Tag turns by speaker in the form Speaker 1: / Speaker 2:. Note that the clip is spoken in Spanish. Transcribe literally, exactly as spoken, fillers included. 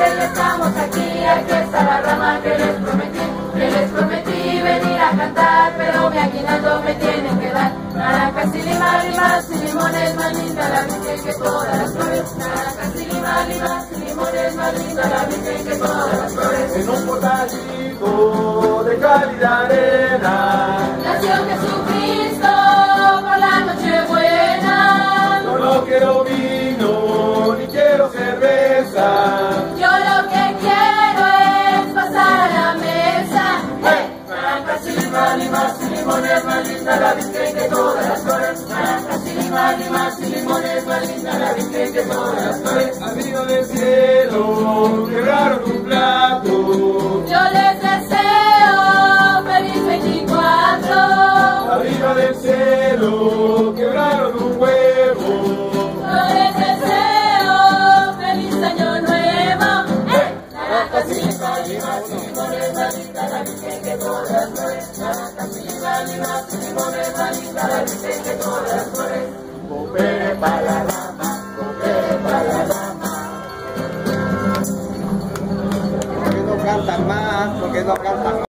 Speaker 1: que ya estamos aquí, aquí está la rama que les prometí, que les prometí venir a cantar, pero mi aguinaldo me tienen que dar. Naranjas y limas, limas y limones, más linda la virgen que todas las flores. Naranjas y limas, limas y limones, más linda la virgen que todas las flores.
Speaker 2: En un portalito de cálida arena
Speaker 1: nació Jesucristo por la Nochebuena.
Speaker 2: yo no quiero vino ni quiero cerveza.
Speaker 1: Yo lo que quiero es pasar a la mesa.
Speaker 2: ¡Hey! Naranjas y limas, limas y limones, más linda la virgen que todas las flores. Naranjas y limas, limas y limones, más linda la virgen que todas las flores. Arriba del cielo quebraron un plato.
Speaker 1: Yo les deseo feliz veinticuatro.
Speaker 2: Arriba del cielo quebraron un huevo.
Speaker 1: Yo les deseo feliz año nuevo. ¡Eh!
Speaker 2: Naranjas y limas, limas y limones, más linda la virgen que todas las flores. Naranjas y limas, limas y limones, más linda la virgen que todas las flores. Coopere para la rama, coopere para la rama.
Speaker 3: ¿Por qué no cantan más? ¿Por qué no cantan más?